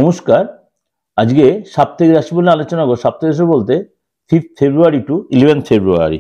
নমস্কার। আজকে সাপ্তাহিক রাশি বলে আলোচনা করব। সাপ্তাহিক রাশি বলতে 5th ফেব্রুয়ারি টু 11th ফেব্রুয়ারি,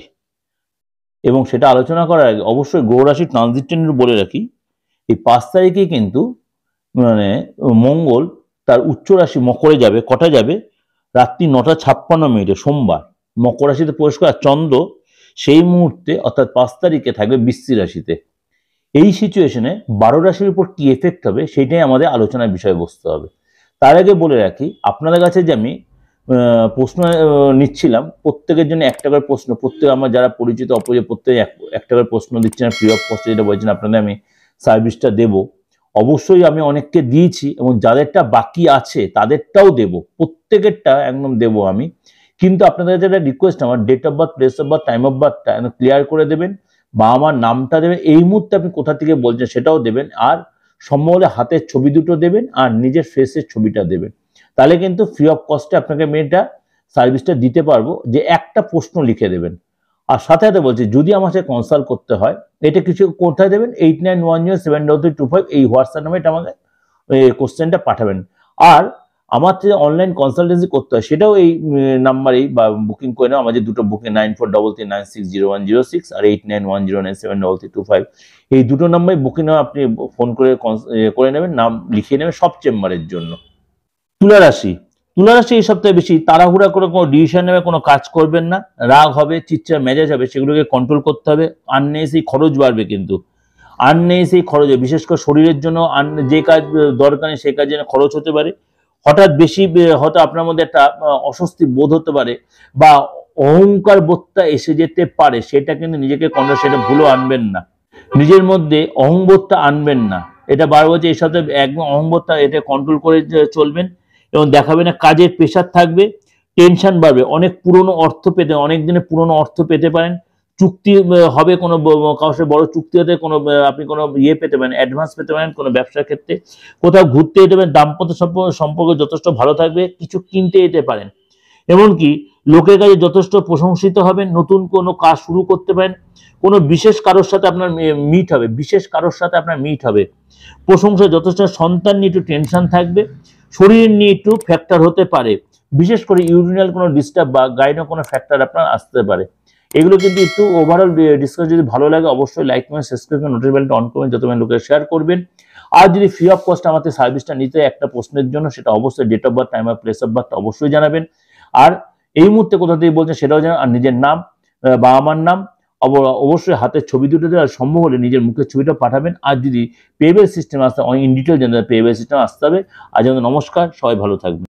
এবং সেটা আলোচনা করার আগে অবশ্যই গ্রহ রাশি ট্রানজিট বলে রাখি। এই 5 তারিখে কিন্তু মানে মঙ্গল তার উচ্চ রাশি মকরে যাবে। কটা যাবে? রাত্রি 9:56 সোমবার মকর রাশিতে প্রবেশ করে। চন্দ্র সেই মুহূর্তে অর্থাৎ 5 তারিখে থাকবে বৃশ্চিক রাশিতে। এই সিচুয়েশনে 12 রাশির উপর কি এফেক্ট হবে সেটাই আমাদের আলোচনার বিষয়বস্তু হবে। তার আগে বলে রাখি, আপনাদের কাছে যে আমি প্রশ্ন নিচ্ছিলাম, প্রত্যেকের জন্য একটা করে প্রশ্ন, প্রত্যেক আমার যারা পরিচিত অপরিচিত প্রত্যেকে একটা করে প্রশ্ন দিচ্ছেন ফ্রি অফ কস্টে, যেটা বলছেন আপনাদের আমি সার্ভিসটা দেব। অবশ্যই আমি অনেককে দিয়েছি এবং যাদেরটা বাকি আছে তাদেরটাও দেব, প্রত্যেকেরটা একদম দেব আমি। কিন্তু আপনাদের কাছে একটা রিকোয়েস্ট, আমার date of birth, place of birth, time of বার্থটা ক্লিয়ার করে দেবেন, বা আমার নামটা দেবেন, এই মুহূর্তে আপনি কোথা থেকে বলছেন সেটাও দেবেন, আর সম্ভব হলে হাতের ছবি দুটো দেবেন আর নিজের ফেসের ছবিটা দেবেন। তাহলে কিন্তু ফ্রি অফ কস্টে আপনাকে আমি এটা সার্ভিসটা দিতে পারবো। যে একটা প্রশ্ন লিখে দেবেন। আর সাথে সাথে বলছি, যদি আমার সাথে কনসাল্ট করতে হয়, এটা কিছু কোথায় দেবেন? 89107225 এই হোয়াটসঅ্যাপ নামে এটা আমাকে কোশ্চেনটা পাঠাবেন। আর আমার যে অনলাইন কনসালটেন্সি করতে হয় সেটাও এই নাম্বারেই বা বুকিং করে নাও। আমার যে দুটো বুকিং 9433960106 আর 8910973325, এই দুটো নাম্বারে বুকিং নাও। আপনি ফোন করে নেবেন, নাম লিখিয়ে নেবেন সব চেম্বারের জন্য। তুলা রাশি এই সপ্তাহে বেশি তাড়াহুড়া করে কোনো ডিসিশন নেবে, কোনো কাজ করবেন না। রাগ হবে, চিৎচার মেজাজ হবে, সেগুলোকে কন্ট্রোল করতে হবে। আননেসেসারি খরচ বাড়বে, কিন্তু আননেসেসারি খরচ, বিশেষ করে শরীরের জন্য যে কাজ দরকার নেই সেই কাজে খরচ হতে পারে। হঠাৎ বেশি হয়তো আপনার মধ্যে একটা অস্বস্তি বোধ হতে পারে, বা অহংকার বোধটা এসে যেতে পারে। সেটা কিন্তু নিজেকে কন্ট্রোল, সেটা ভুলও আনবেন না। নিজের মধ্যে অহংবোধটা আনবেন না। এটা বারবার যে এই সপ্তাহে একদম অহংবোধটা এটা কন্ট্রোল করে চলবেন, এবং দেখাবে না। কাজের প্রেশার থাকবে, টেনশন বাড়বে। অনেক পুরনো অর্থ পেতে, অনেক দিনে পুরনো অর্থ পেতে পারেন। চুক্তি হবে, কোনো কারোর সাথে বড় চুক্তি হতে, কোনো আপনি কোনো ইয়ে পেতে পারেন, অ্যাডভান্স পেতে পারেন কোনো ব্যবসার ক্ষেত্রে। কোথাও ঘুরতে যেতে পারেন, দাম্পত্য সম্পর্ক যথেষ্ট ভালো থাকবে। কিছু কিনতে যেতে পারেন, এমনকি লোকের কাছে যথেষ্ট প্রশংসিত হবেন। নতুন কোনো কাজ শুরু করতে পারেন। কোনো বিশেষ কারোর সাথে আপনার মিট হবে, প্রশংসা যথেষ্ট। সন্তান নিয়ে একটু টেনশন থাকবে, শরীর নিয়ে একটু ফ্যাক্টর হতে পারে, বিশেষ করে ইউরিনাল কোনো ডিস্টার্ব বা গাইনো কোনো ফ্যাক্টর আপনার আসতে পারে। এগুলো কিন্তু একটু ওভারঅল ডিসকাস যদি ভালো লাগে অবশ্যই লাইক করবেন, সাবস্ক্রাইব করবেন, নোটিফিকেশনটা অন করবেন, যত লোকের শেয়ার করবেন। আর যদি ফ্রি অফ কস্ট আমাদের সার্ভিসটা নিতে একটা প্রশ্নের জন্য, সেটা অবশ্যই date of birth, time of place of birth অবশ্যই জানাবেন। আর এই মুহূর্তে কোথা থেকে বলছেন সেটাও জানান, আর নিজের নাম বা আমার নাম অবশ্যই হাতের ছবি দুটো দেওয়া, সম্ভব হলে নিজের মুখের ছবিটা পাঠাবেন। আর যদি পেবেল সিস্টেম আসতে ইন ডিটেল জানতে পেবেল সিস্টেম আসতে হবে। আজ নমস্কার, সবাই ভালো থাকবেন।